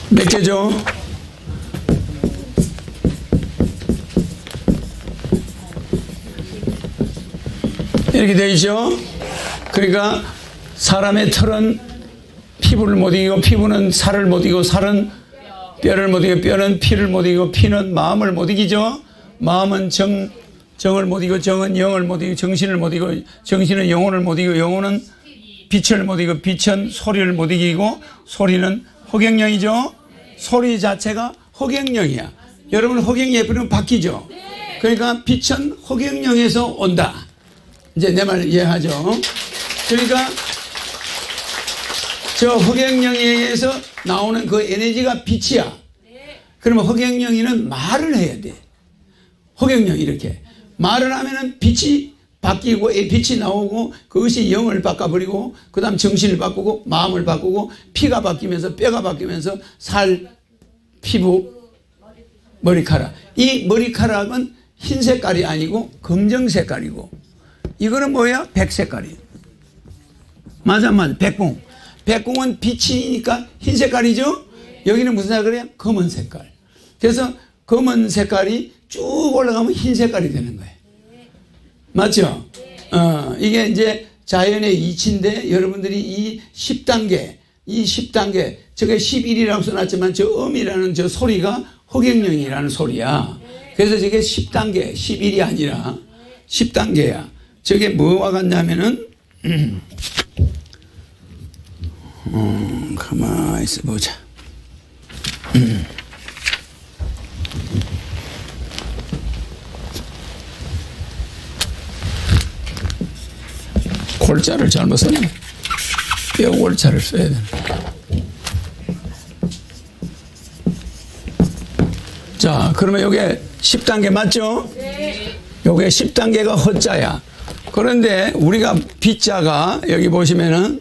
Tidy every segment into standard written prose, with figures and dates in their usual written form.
몇 개죠? 이렇게 되어 있죠? 그러니까 사람의 털은 피부를 못 이기고 피부는 살을 못 이기고 살은 뼈를 못 이기고 뼈는 피를 못 이기고 피는 마음을 못 이기죠? 마음은 정을 못 이기고 정은 영을 못 이기고 정신을 못 이기고 정신은 영혼을 못 이기고 영혼은 빛을 못 이기고 빛은 소리를 못 이기고 소리는 허경영이죠? 소리 자체가 허경영이야. 여러분 허경영이 예쁘면 바뀌죠? 그러니까 빛은 허경영에서 온다. 이제 내 말 이해하죠? 그러니까 저 허경영에서 나오는 그 에너지가 빛이야. 그러면 허경영이는 말을 해야 돼. 허경영 이렇게 말을 하면은 빛이 바뀌고 빛이 나오고 그것이 영을 바꿔버리고 그 다음 정신을 바꾸고 마음을 바꾸고 피가 바뀌면서 뼈가 바뀌면서 살, 피부, 머리카락. 이 머리카락은 흰 색깔이 아니고 검정 색깔이고 이거는 뭐야? 백 색깔이에요. 맞아. 백궁. 백궁은 빛이니까 흰 색깔이죠? 여기는 무슨 색깔이야? 검은 색깔. 그래서 검은 색깔이 쭉 올라가면 흰 색깔이 되는 거예요. 맞죠? 이게 이제 자연의 이치인데 여러분들이 이 10단계, 저게 11이라고 써놨지만 저 음이라는 저 소리가 허경영이라는 소리야. 그래서 저게 10단계, 11이 아니라 10단계야. 저게 뭐와 같냐면은, 가만히 있어 보자. 골자를 잘못 썼네. 뼈 골자를 써야 되네. 자, 그러면 요게 10단계 맞죠? 네. 요게 10단계가 허자야. 그런데 우리가 빛자가 여기 보시면은,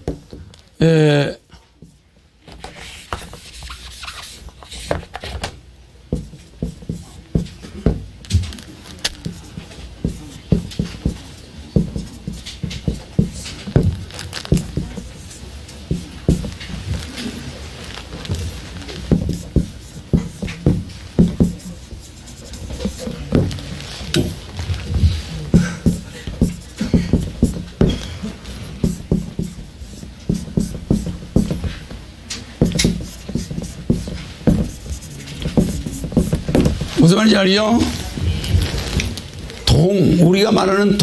무슨 말인지 알죠? 우리가 말하는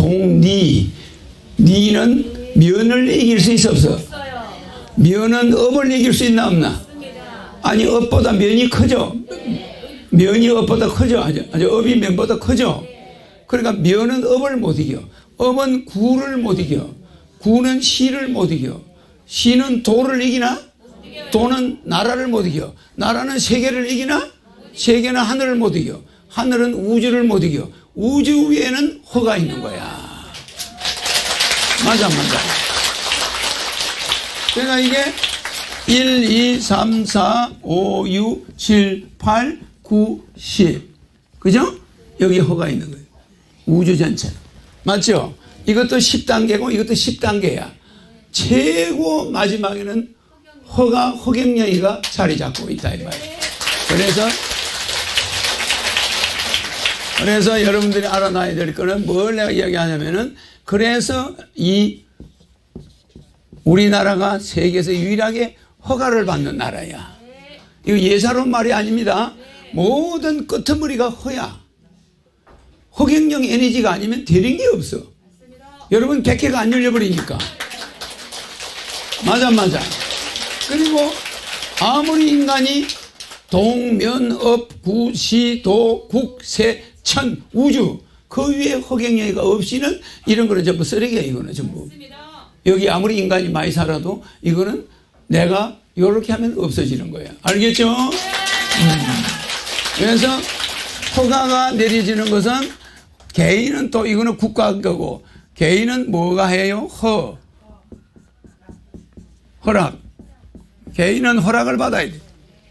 니는 면을 이길 수 있어 없어? 면은 업을 이길 수 있나 없나? 아니 업보다 면이 크죠? 면이 업보다 크죠? 아주 업이 면보다 크죠? 그러니까 면은 업을 못 이겨. 업은 구를 못 이겨. 구는 시를 못 이겨. 시는 도를 이기나? 도는 나라를 못 이겨. 나라는 세계를 이기나? 세계는 하늘을 못 이겨. 하늘은 우주를 못 이겨. 우주 위에는 허가 있는 거야. 맞아. 그러니까 이게 1, 2, 3, 4, 5, 6, 7, 8, 9, 10. 그죠? 여기 허가 있는 거예요. 우주 전체. 맞죠? 이것도 10단계고 이것도 10단계야. 최고 마지막에는 허경영이가 자리 잡고 있다 이 말이에요. 그래서 여러분들이 알아놔야 될 거는 뭘 내가 이야기하냐면은 그래서 이 우리나라가 세계에서 유일하게 허가를 받는 나라야. 이거 예사로운 말이 아닙니다. 모든 끄트머리가 허야. 허경영 에너지가 아니면 되는 게 없어. 여러분 백회가 안 열려버리니까. 맞아. 그리고 아무리 인간이 동면업 구시도 국세 천 우주 그 위에 허경영이가 없이는 이런 거는 전부 쓰레기야. 이거는 전부. 여기 아무리 인간이 많이 살아도 이거는 내가 이렇게 하면 없어지는 거야. 알겠죠? 그래서 허가가 내려지는 것은 개인은 또 이거는 국가 거고 개인은 뭐가 해요? 허락. 개인은 허락을 받아야 돼.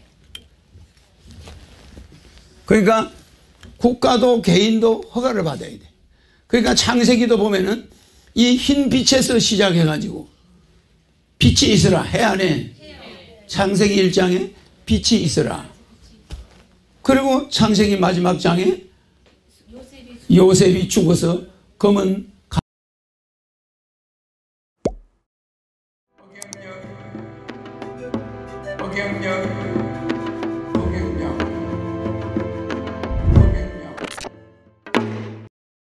그러니까 국가도 개인도 허가를 받아야 돼. 그러니까 창세기도 보면은 이 흰 빛에서 시작해가지고 빛이 있으라 해안에 창세기 1장에 빛이 있어라. 그리고 창세기 마지막 장에 요셉이 죽어서 검은 허경영